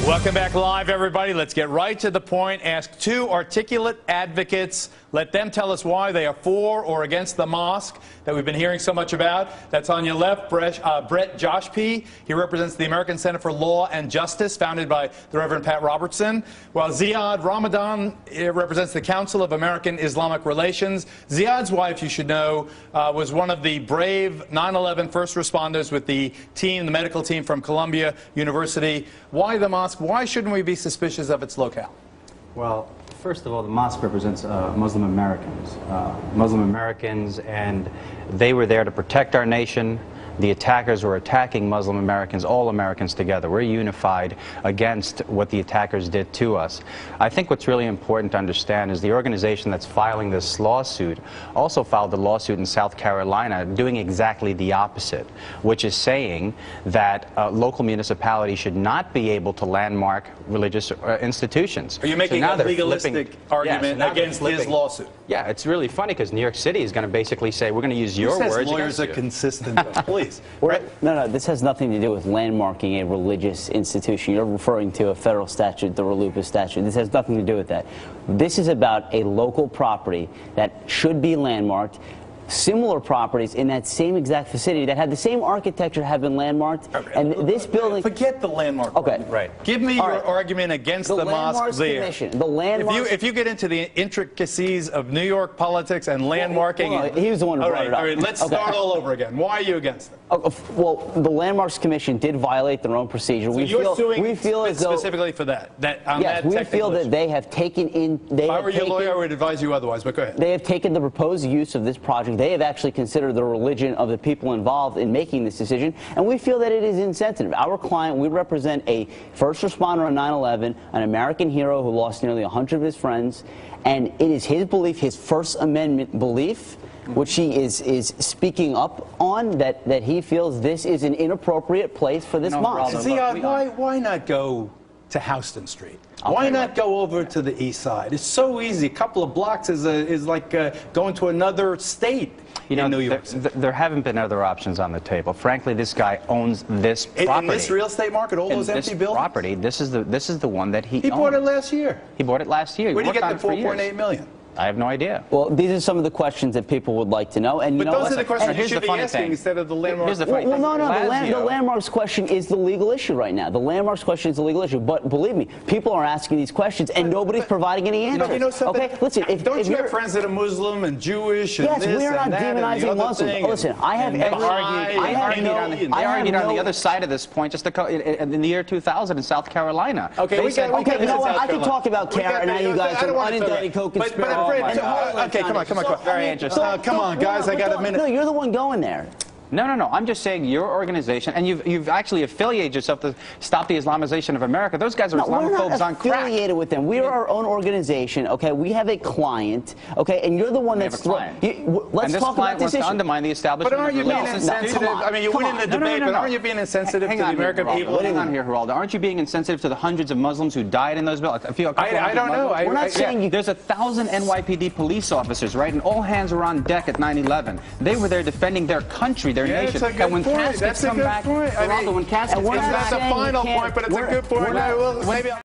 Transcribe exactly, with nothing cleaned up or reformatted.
Welcome back live, everybody. Let's get right to the point. Ask two articulate advocates. Let them tell us why they are for or against the mosque that we've been hearing so much about. That's on your left, Brett, uh, Brett Joshpy. He represents the American Center for Law and Justice, founded by the Reverend Pat Robertson, while Ziad Ramadan represents the Council of American Islamic Relations. Ziad's wife, you should know, uh, was one of the brave nine eleven first responders with the team, the medical team from Columbia University. Why the mosque? Why shouldn't we be suspicious of its locale? Well, first of all, the mosque represents uh, Muslim Americans. Uh, Muslim Americans, and they were there to protect our nation. The attackers were attacking Muslim Americans, all Americans together. We're unified against what the attackers did to us. I think what's really important to understand is the organization that's filing this lawsuit also filed a lawsuit in South Carolina doing exactly the opposite, which is saying that uh, local municipalities should not be able to landmark religious uh, institutions. Are you making so a legalistic flipping, argument yes, against his lawsuit? Yeah, it's really funny because New York City is going to basically say, we're going to use your Who says words lawyers against are you. consistent? Please. Right? No, no, this has nothing to do with landmarking a religious institution. You're referring to a federal statute, the RLUIPA statute. This has nothing to do with that. This is about a local property that should be landmarked. Similar properties in that same exact vicinity that had the same architecture have been landmarked, Okay. and this building. Forget the landmark. Okay, right. Give me All your right. argument against the, the, the mosque there. Commission, the landmarks. If you if you get into the intricacies of New York politics and landmarking, well, well, he was the one who all brought right, it up. all right, let's Okay. start all over again. Why are you against it? Oh, well, the Landmarks Commission did violate their own procedure. So we you're feel, suing we feel as though, specifically for that. That on yes, that we technical feel that issue. they have taken in. They If I have were your taken, lawyer, I would advise you otherwise. But go ahead. They have taken the proposed use of this project. They have actually considered the religion of the people involved in making this decision, and we feel that it is insensitive. Our client, we represent a first responder on nine eleven, an American hero who lost nearly one hundred of his friends, and it is his belief, his First Amendment belief, which he is is speaking up on, that that he feels this is an inappropriate place for this No, mosque. Geraldo, See, uh, look, why why not go to Houston Street? I'll Why tell you not what. go over to the east side? It's so easy. A couple of blocks is a, is like uh, going to another state You know, in New there, York. th there haven't been other options on the table. Frankly, this guy owns this In, property. in this real estate market, all In those this empty buildings. property, this is the this is the one that he He owns. bought it last year. He bought it last year. He Where did you worked get on the it for four point years. eight million? I have no idea. Well, these are some of the questions that people would like to know, and you But know those what? are the questions And you here's should the be funny asking thing. instead of the landmark. Here's the Well, funny well, thing. no, no. The, land, the Lazio- landmarks question is the legal issue right now. The landmarks question is the legal issue. But believe me, people are asking these questions, and nobody's but- providing any You answers. know, you know something? Okay, listen. If, Don't if you you're, have friends that are Muslim and Jewish and Yes, this we are not and that and the demonizing other Muslims. thing Oh, listen, I have and every- They Baha'i argued, I they have argued, no- on, the, I they have argued on the no- other side of this point just a co- in, in the year two thousand in South Carolina. Okay, They we said, got, we okay, got you this know in what? South I can Carolina. talk about We got Karen, that. now you guys I don't are want to talk unindicted about it. But, but co-conspirator. Fred, Oh, my so, God. uh, okay, come on, come on, come on. Very interesting. Uh, come on, guys, I got a minute. No, you're the one going there. No, no, no. I'm just saying your organization, and you've you've actually affiliated yourself to stop the Islamization of America. Those guys are No, we're Islamophobes not on crack. affiliated with them. We are our own organization, okay? We have a client, okay? And you're the one We have that's... a client. You, w- let's and this talk client about wants this to issue. undermine the establishment But aren't you of being religious no, insensitive? come on, I mean, you come win in the on. No, no, debate, no, but no. aren't you being insensitive Hang to the on here, American Geraldo. people? Hang on here, Geraldo. Aren't you being insensitive to the hundreds of Muslims who died in those buildings? A few, a couple I- I hundred don't know. Muslims? I- We're not I- saying you... There's a thousand N Y P D police officers, right? And all hands were on deck at nine eleven. They were there defending their country, their Yeah, nation. it's a good and when point. caskets That's a come good back, point. I Geraldo, mean, when caskets and we're come not It's back, not the saying you final can't- point, but it's a we're- good point. we're not- Well, maybe I'll